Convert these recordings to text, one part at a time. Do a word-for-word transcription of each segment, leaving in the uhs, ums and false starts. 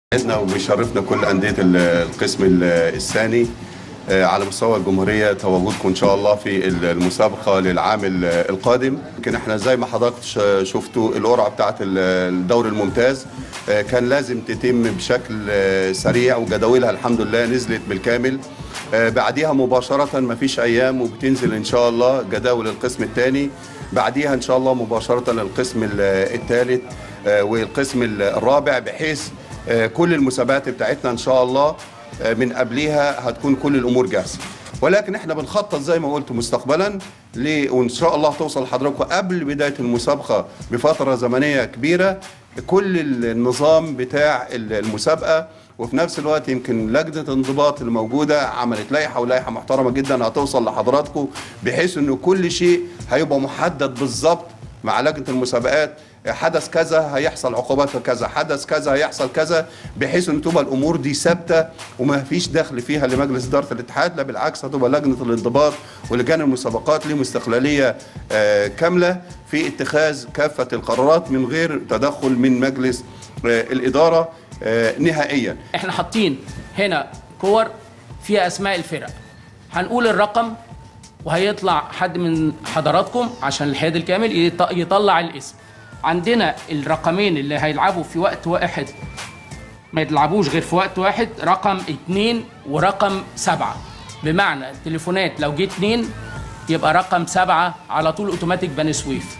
عندنا وبيشرفنا كل أندية القسم الثاني على مستوى الجمهورية تواجدكم إن شاء الله في المسابقة للعام القادم. يمكن احنا زي ما حضرتك شفتوا القرعة بتاعت الدوري الممتاز كان لازم تتم بشكل سريع وجداولها الحمد لله نزلت بالكامل. بعديها مباشرة ما فيش أيام وبتنزل إن شاء الله جداول القسم الثاني، بعديها إن شاء الله مباشرة القسم الثالث والقسم الرابع، بحيث كل المسابقات بتاعتنا ان شاء الله من قبلها هتكون كل الامور جاهزه. ولكن احنا بنخطط زي ما قلت مستقبلا ل وان شاء الله توصل لحضراتكم قبل بدايه المسابقه بفتره زمنيه كبيره كل النظام بتاع المسابقه. وفي نفس الوقت يمكن لجنه الانضباط اللي موجوده عملت لائحه ولائحه محترمه جدا هتوصل لحضراتكم، بحيث انه كل شيء هيبقى محدد بالظبط مع لجنه المسابقات. حدث كذا هيحصل عقوبات كذا، حدث كذا هيحصل كذا، بحيث ان تبقى الامور دي ثابته وما فيش دخل فيها لمجلس اداره الاتحاد، لا بالعكس هتبقى لجنه الانضباط ولجان المسابقات لهم استقلاليه كامله في اتخاذ كافه القرارات من غير تدخل من مجلس الاداره نهائيا. احنا حاطين هنا كور فيها اسماء الفرق، هنقول الرقم وهيطلع حد من حضراتكم عشان الحياد الكامل يطلع الاسم. عندنا الرقمين اللي هيلعبوا في وقت واحد ما يلعبوش غير في وقت واحد، رقم اتنين ورقم سبعة. بمعنى التليفونات لو جه اتنين يبقى رقم سبعة على طول اوتوماتيك بني سويف.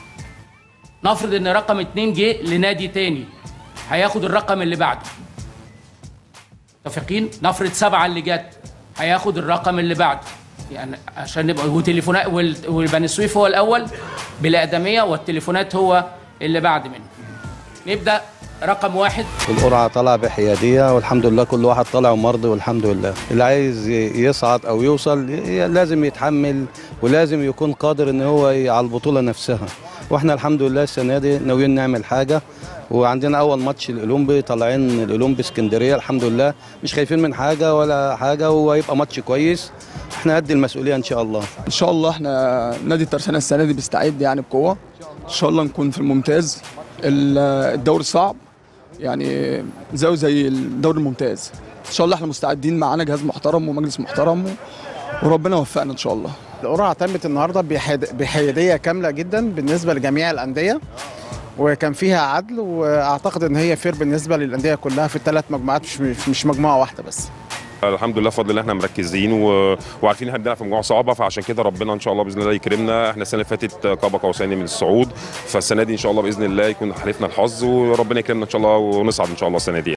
نفرض ان رقم اتنين جه لنادي تاني هياخد الرقم اللي بعده. متفقين؟ نفرض سبعة اللي جت هياخد الرقم اللي بعده، يعني عشان نبقى وتليفونات والبني سويف هو الاول بالاقدميه والتليفونات هو اللي بعد منه. نبدا رقم واحد. القرعه طالعه بحياديه والحمد لله، كل واحد طالع ومرضي والحمد لله. اللي عايز يصعد او يوصل لازم يتحمل ولازم يكون قادر ان هو على البطوله نفسها، واحنا الحمد لله السنه دي ناويين نعمل حاجه. وعندنا اول ماتش الاولمبي، طالعين الاولمبي اسكندريه الحمد لله، مش خايفين من حاجه ولا حاجه، وهيبقى ماتش كويس. احنا قد المسؤوليه ان شاء الله. ان شاء الله احنا نادي الترسانه السنه دي بيستعد يعني بقوه، ان شاء الله نكون في الممتاز. الدوري صعب يعني زيه زي الدوري الممتاز، ان شاء الله احنا مستعدين، معانا جهاز محترم ومجلس محترم وربنا يوفقنا ان شاء الله. القرعه تمت النهارده بحياديه كامله جدا بالنسبه لجميع الانديه، وكان فيها عدل، واعتقد ان هي فير بالنسبه للانديه كلها في الثلاث مجموعات، مش مش مجموعه واحده بس. الحمد لله بفضل الله احنا مركزين و... وعارفين احنا بنلعب في مجموعه صعبه، فعشان كده ربنا ان شاء الله باذن الله يكرمنا. احنا السنه اللي فاتت قاب قوسين من الصعود، فالسنه دي ان شاء الله باذن الله يكون حلفنا الحظ وربنا يكرمنا ان شاء الله ونصعد ان شاء الله السنه دي.